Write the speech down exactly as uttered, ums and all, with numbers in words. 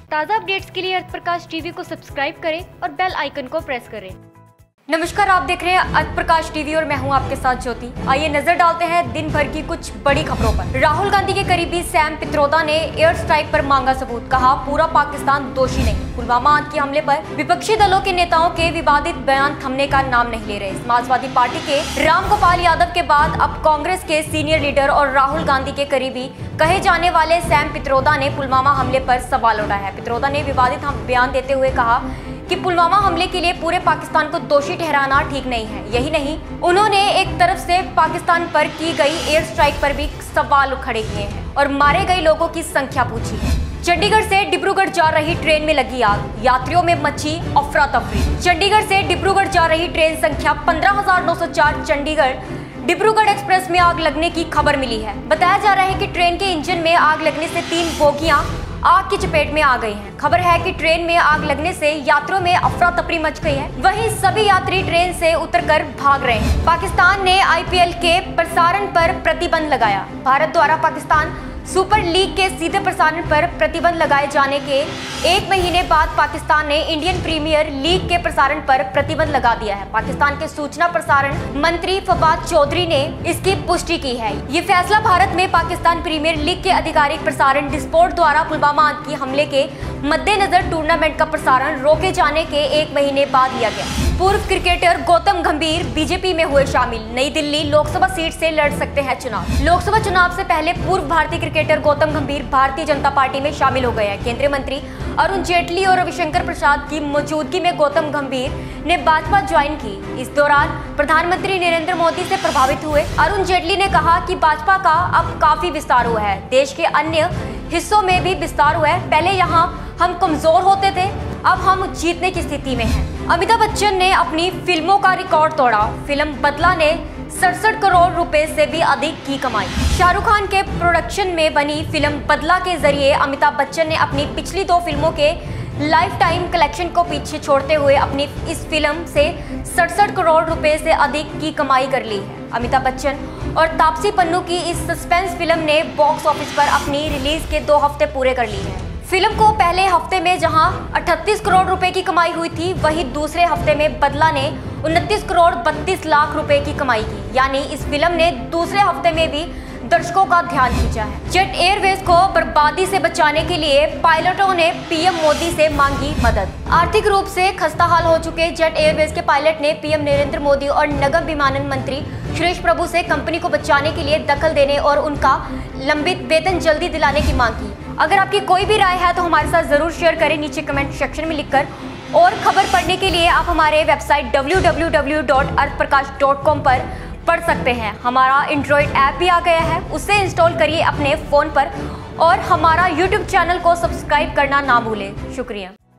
ताज़ा अपडेट्स के लिए अर्थ प्रकाश टीवी को सब्सक्राइब करें और बेल आइकन को प्रेस करें। नमस्कार, आप देख रहे हैं अर्थ प्रकाश टीवी और मैं हूं आपके साथ ज्योति। आइए नजर डालते हैं दिन भर की कुछ बड़ी खबरों पर। राहुल गांधी के करीबी सैम पित्रोदा ने एयर स्ट्राइक पर मांगा सबूत, कहा पूरा पाकिस्तान दोषी नहीं। पुलवामा आतंकी हमले पर विपक्षी दलों के नेताओं के विवादित बयान थमने का नाम नहीं ले रहे। समाजवादी पार्टी के रामगोपाल यादव के बाद अब कांग्रेस के सीनियर लीडर और राहुल गांधी के करीबी कहे जाने वाले सैम पित्रोदा ने पुलवामा हमले पर सवाल उठाया है। पित्रोदा ने विवादित बयान देते हुए कहा कि पुलवामा हमले के लिए पूरे पाकिस्तान को दोषी ठहराना ठीक नहीं है। यही नहीं, उन्होंने एक तरफ से पाकिस्तान पर की गई एयर स्ट्राइक पर भी सवाल खड़े किए हैं और मारे गए लोगों की संख्या पूछी है। चंडीगढ़ से डिब्रूगढ़ जा रही ट्रेन में लगी आग, यात्रियों में मची अफरा तफरी। चंडीगढ़ से डिब्रूगढ़ जा रही ट्रेन संख्या पंद्रह हजार नौ सौ चार चंडीगढ़ डिब्रूगढ़ एक्सप्रेस में आग लगने की खबर मिली है। बताया जा रहा है कि ट्रेन के इंजन में आग लगने से तीन बोगियां आग की चपेट में आ गई हैं। खबर है कि ट्रेन में आग लगने से यात्रियों में अफरा तफरी मच गई है। वहीं सभी यात्री ट्रेन से उतरकर भाग रहे हैं। पाकिस्तान ने आईपीएल के प्रसारण पर प्रतिबंध लगाया। भारत द्वारा पाकिस्तान सुपर लीग के सीधे प्रसारण पर प्रतिबंध लगाए जाने के एक महीने बाद पाकिस्तान ने इंडियन प्रीमियर लीग के प्रसारण पर प्रतिबंध लगा दिया है। पाकिस्तान के सूचना प्रसारण मंत्री फवाद चौधरी ने इसकी पुष्टि की है। ये फैसला भारत में पाकिस्तान प्रीमियर लीग के आधिकारिक प्रसारण डिस्पोर्ट द्वारा पुलवामा आतंकी हमले के मद्देनजर टूर्नामेंट का प्रसारण रोके जाने के एक महीने बाद लिया गया। पूर्व क्रिकेटर गौतम गंभीर बीजेपी में हुए शामिल। नई दिल्ली लोकसभा सीट से लड़ सकते हैं चुनाव। लोकसभा चुनाव से पहले पूर्व भारतीय क्रिकेटर गौतम गंभीर भारतीय जनता पार्टी में शामिल हो गए हैं। केंद्रीय मंत्री अरुण जेटली और रविशंकर प्रसाद की मौजूदगी में गौतम गंभीर ने भाजपा ज्वाइन की। इस दौरान प्रधानमंत्री नरेंद्र मोदी से प्रभावित हुए अरुण जेटली ने कहा कि भाजपा का अब काफी विस्तार हुआ है, देश के अन्य हिस्सों में भी विस्तार हुआ है। पहले यहाँ हम कमजोर होते थे, अब हम जीतने की स्थिति में हैं। अमिताभ बच्चन ने अपनी फिल्मों का रिकॉर्ड तोड़ा। फिल्म बदला ने सड़सठ करोड़ रुपए से भी अधिक की कमाई। शाहरुख खान के प्रोडक्शन में बनी फिल्म बदला के जरिए अमिताभ बच्चन ने अपनी पिछली दो फिल्मों के लाइफ टाइम कलेक्शन को पीछे छोड़ते हुए अपनी इस फिल्म से सड़सठ करोड़ रुपए से अधिक की कमाई कर ली है। अमिताभ बच्चन और तापसी पन्नू की इस सस्पेंस फिल्म ने बॉक्स ऑफिस पर अपनी रिलीज के दो हफ्ते पूरे कर लिए हैं। फिल्म को पहले हफ्ते में जहां अड़तीस करोड़ रुपए की कमाई हुई थी, वहीं दूसरे हफ्ते में बदला ने उनतीस करोड़ बत्तीस लाख रुपए की कमाई की। यानी इस फिल्म ने दूसरे हफ्ते में भी दर्शकों का ध्यान खींचा है। जेट एयरवेज को बर्बादी से बचाने के लिए पायलटों ने पीएम मोदी से मांगी मदद। आर्थिक रूप से खस्ताहाल हो चुके जेट एयरवेज के पायलट ने पीएम नरेंद्र मोदी और नगर विमानन मंत्री सुरेश प्रभु से कंपनी को बचाने के लिए दखल देने और उनका लंबित वेतन जल्दी दिलाने की मांग की। अगर आपकी कोई भी राय है तो हमारे साथ जरूर शेयर करें नीचे कमेंट सेक्शन में लिखकर। और खबर पढ़ने के लिए आप हमारे website W W W dot Arth Prakash dot com पर पढ़ सकते हैं। हमारा एंड्रॉइड ऐप भी आ गया है, उसे इंस्टॉल करिए अपने फ़ोन पर और हमारा यूट्यूब चैनल को सब्सक्राइब करना ना भूलें। शुक्रिया।